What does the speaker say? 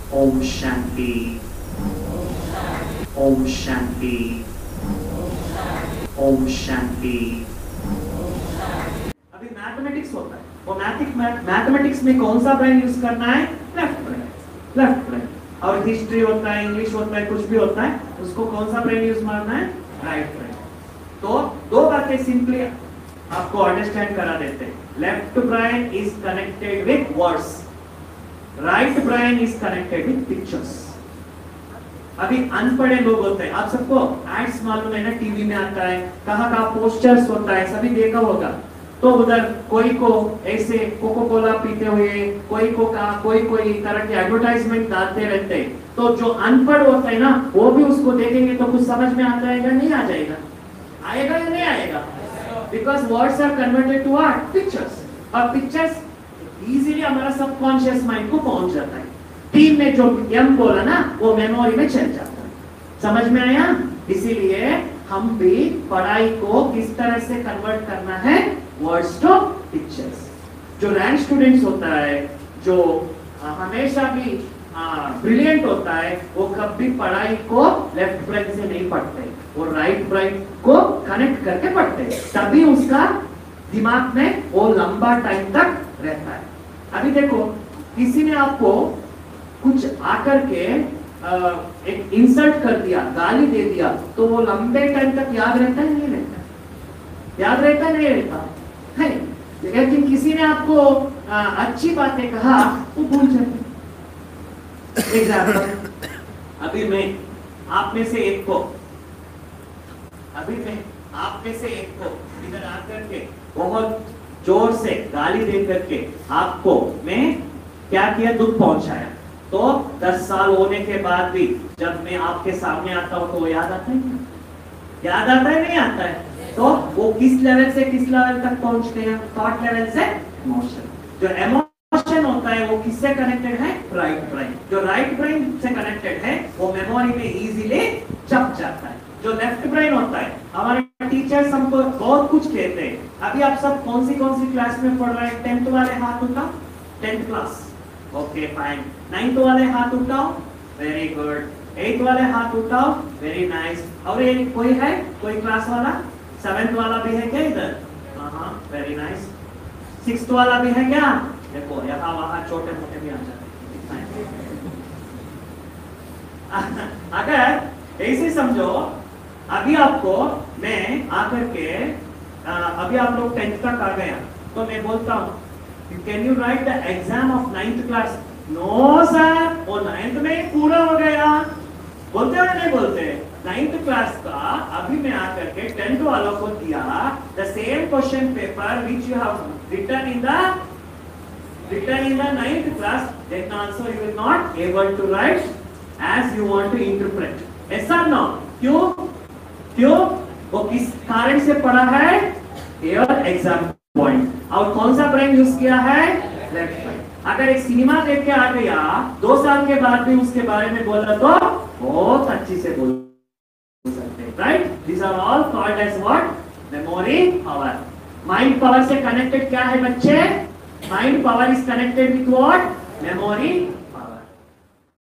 ओम शांति, ओम शांति, ओम शांति। अभी मैथमेटिक्स होता है, वो मैथमेटिक्स में कौन सा ब्रेन यूज करना है? Left brain, left brain. और हिस्ट्री होता है, इंग्लिश होता है, कुछ भी होता है, उसको कौन सा ब्रेन यूज मारना है? Right brain. तो दो बातें सिंपली आपको अंडरस्टैंड करा देते हैं। Left brain is connected with words, right brain is connected with pictures. अभी अनपढ़े लोग होते हैं, आप सबको एड्स मालूम है ना, टीवी में आता है, कहाँ कहाँ पोस्टर्स होता है, सभी देखा होगा। तो उधर कोई को ऐसे कोको कोला पीते हुए, कोई को कोई तरह के एडवर्टाइजमेंट डालते रहते हैं। तो जो अनपढ़ होता है ना, वो भी उसको देखेंगे तो कुछ समझ में आ जाएगा, नहीं आ जाएगा? आएगा या नहीं आएगा? Because words are converted to what? Pictures. और पिक्चर्स इजीली हमारा सबकॉन्शियस माइंड को पहुंच जाता है। टीम में जो एम बोला ना, वो मेमोरी में चल जाता है। समझ में आया? इसीलिए हम भी पढ़ाई को किस तरह से कन्वर्ट करना है? Words to pictures. जो रैंक स्टूडेंट्स होता है, जो हमेशा भी ब्रिलियंट होता है, वो कभी पढ़ाई को लेफ्ट ब्रेन से नहीं पढ़ते, वो राइट ब्रेन को कनेक्ट करके पढ़ते, तभी उसका दिमाग में वो लंबा टाइम तक रहता है। अभी देखो, किसी ने आपको कुछ आकर के एक इंसल्ट कर दिया, गाली दे दिया, तो वो लंबे टाइम तक याद रहता है, नहीं रहता? याद रहता है, नहीं रहता है? लेकिन किसी ने आपको अच्छी बातें कहा, वो भूल जाते। एग्जाम्पल, अभी मैं आप में से एक को इधर आकर के बहुत जोर से गाली दे करके आपको मैं क्या किया? दुख पहुंचाया। तो 10 साल होने के बाद भी जब मैं आपके सामने आता हूं तो वो याद आता है? याद आता है, नहीं आता है? तो वो किस लेवल से किस लेवल तक पहुंचते हैं? थॉट लेवल से इमोशन। जो इमोशन होता है वो किससे कनेक्टेड है? Right brain. जो राइट ब्रेन से कनेक्टेड है वो मेमोरी में इजीली छप जाता है। जो लेफ्ट ब्रेन होता है, हमारे टीचर्स हमको बहुत कुछ कहते हैं। अभी आप सब कौन सी क्लास में पढ़ रहे हैं? 10th वाले हाथ उठाओ। 10th class, okay fine. 9th वाले हाथ उठाओ, वेरी गुड। 8th वाले हाथ उठाओ, वेरी नाइस। और ये कोई है, कोई क्लास वाला? 7th वाला भी है क्या इधर? हाँ, वेरी नाइस। 6th वाला भी है क्या? देखो यहाँ वहाँ छोटे मोटे भी आ जाते हैं। अगर ऐसे समझो, अभी आपको मैं आकर के अभी आप लोग 10th तक आ गया, तो मैं बोलता हूँ can you write the exam of 9th class? No sir, वो 9th में पूरा हो गया। बोलते हो या नहीं बोलते? 9th क्लास का अभी मैं आकर के 10th वालों को दिया the same question paper which you have written in the 9th class, then also you will not able to write as you want to interpret. Yes or no? क्यों? वो किस कारण से पढ़ा है? Your exam point. और कौन सा ब्रेन यूज किया है? Left brain. अगर एक सिनेमा देख के आ गया, 2 साल के बाद भी उसके बारे में बोला तो बहुत अच्छी से बोल सकते हैं, right? These are all called as what? Memory power. Mind power से कनेक्टेड क्या है बच्चे? Mind power is connected with what? Memory